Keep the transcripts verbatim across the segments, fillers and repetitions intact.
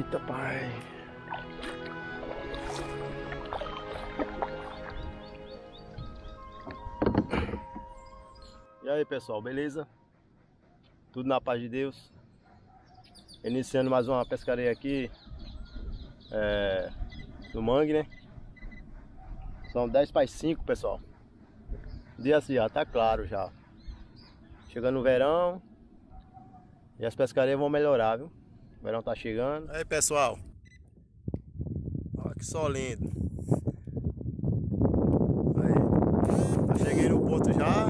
Eita, pai. E aí, pessoal, beleza? Tudo na paz de Deus. Iniciando mais uma pescaria aqui é, no mangue, né? São dez para as cinco, pessoal. O dia assim, já tá claro já. Chegando o verão e as pescarias vão melhorar, viu? O verão tá chegando. Aí, pessoal, olha que sol lindo. Aí, já cheguei no porto já.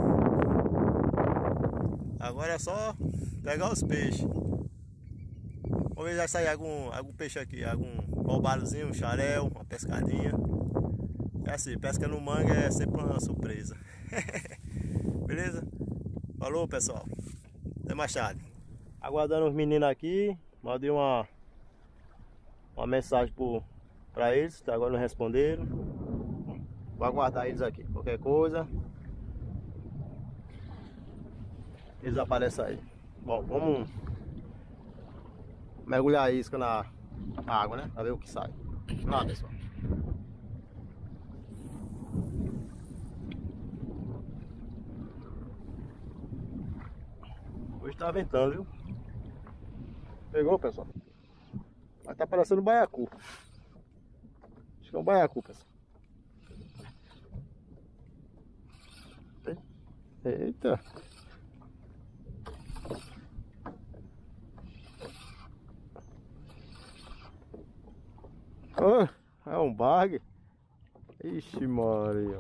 Agora é só pegar os peixes. Vamos ver se vai sair algum, algum peixe aqui, algum roubarozinho, um xarel, uma pescadinha. É assim, pesca no mangue é sempre uma surpresa. Beleza? Falou, pessoal. Até mais tarde. Aguardando os meninos aqui. Mandei uma, uma mensagem para eles, até agora não responderam. Vou aguardar eles aqui. Qualquer coisa, eles aparecem aí. Bom, vamos mergulhar a isca na água, né? Pra ver o que sai. Vamos lá, pessoal. Hoje tá ventando, viu? Pegou, pessoal? Mas tá parecendo um baiacu. Acho que é um baiacu, pessoal. Eita! Oh, é um bag. Ixi, Maria.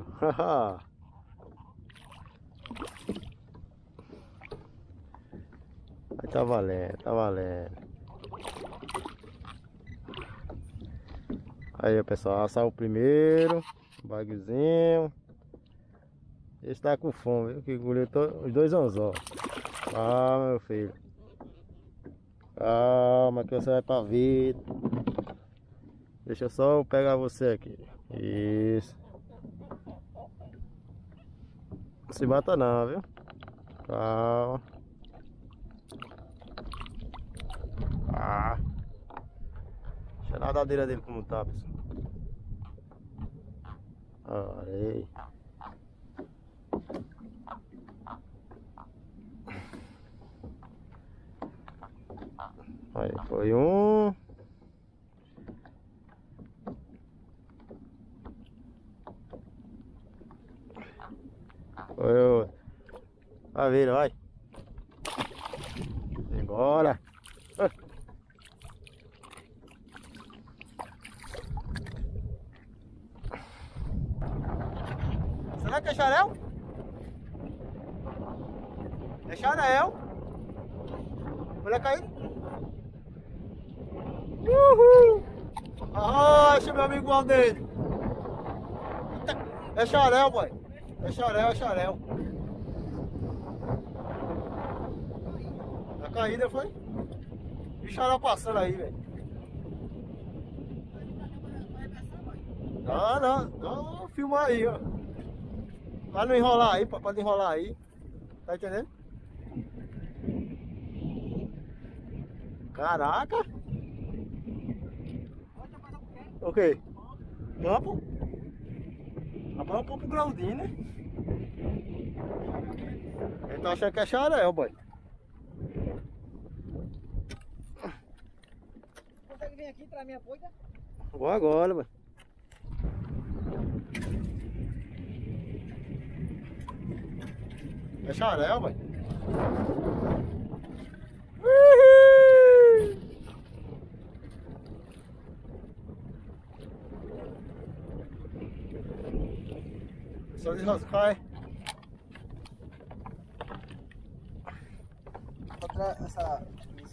Aí tá valendo, tá valendo. Aí, pessoal, assar o primeiro bagzinho. Esse tá com fome, viu? Que engoliu os dois anzóis. Ah, meu filho. Calma que você vai pra vida. Deixa eu só pegar você aqui. Isso. Não se mata não, viu? Calma. Ah. Deixa a nadadeira dele como tá, pessoal. Aí. Aí, foi um. Foi outro. Vai vir, vai. Embora. Ah. Será que é xarel? É xarel. Olha cair. Uhul! Acha, meu amigo Valdeiro. É xarel, boy. É xarel, é xarel. A caída foi? E xarel passando aí, velho. Ah, não, não, filmar aí, ó. Pra não enrolar aí, pra não enrolar aí. Tá entendendo? Caraca! O que? Campo? Rapaz, é um pouco graudinho, né? Ele tá achando que é xarel, boy. Consegue vir aqui pra minha poita? Vou agora, boy. É xarel, boy. Só desroscar, é? Outra, essa...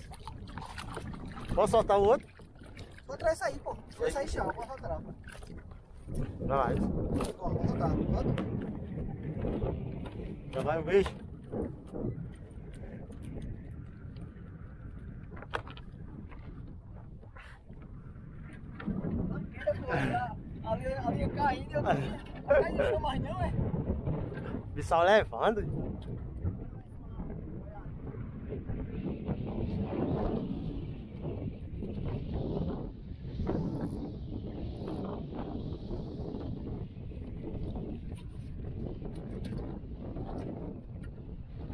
Posso soltar o outro? Outra essa aí, pô. Essa aí chama, pode soltar. Não, isso. Ó, vou soltar. Pode? Já vai um beijo. Ali, ali caindo, eu não deixou mais não, é? Bissau levando.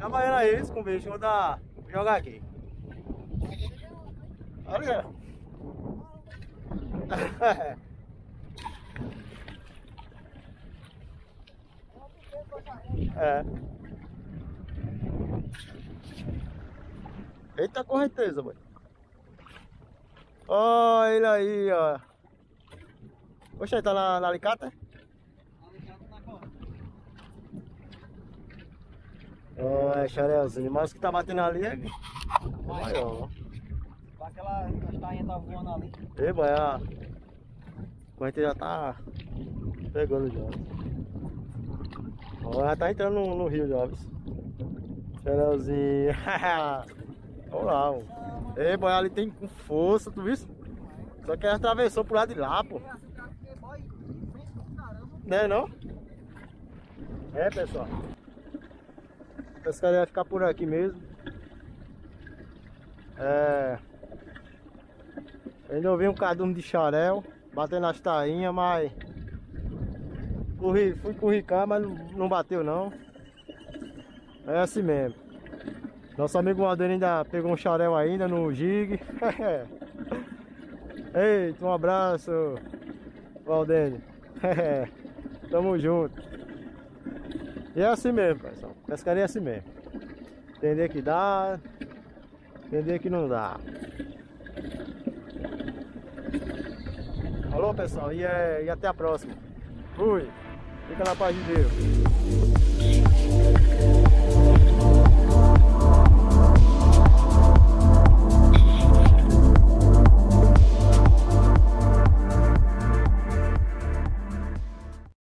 Trabalhando aí com o bicho, vou dar, jogar aqui. Olha. É. Eita correnteza, boy. Ó, ele aí, ó. Oxe, tá na, na alicata? Ó, é xarelzinho, mas o que tá batendo ali é maior, ó. Aquela castanha tá voando ali. Ei, boy, a corrente já tá pegando já. Ó, já tá entrando no, no rio já, viu? Xarelzinho. Olha lá, ó. Ei, boy, ali tem com força, tu viu? Só que ela atravessou pro lado de lá, pô. Não é não? É, pessoal. A pescaria vai ficar por aqui mesmo. É... Ainda ouvi um cardume de xarel batendo nas tainhas, mas corri, fui corricar, mas não, não bateu não. É assim mesmo. Nosso amigo Valdênio ainda pegou um xarel ainda no jig. Eita, um abraço, Valdênio. Tamo junto. E é assim mesmo, pessoal. Pescaria é assim mesmo. Entender que dá, entender que não dá. Falou, pessoal, e, é, e até a próxima. Fui. Fica na paz de Deus.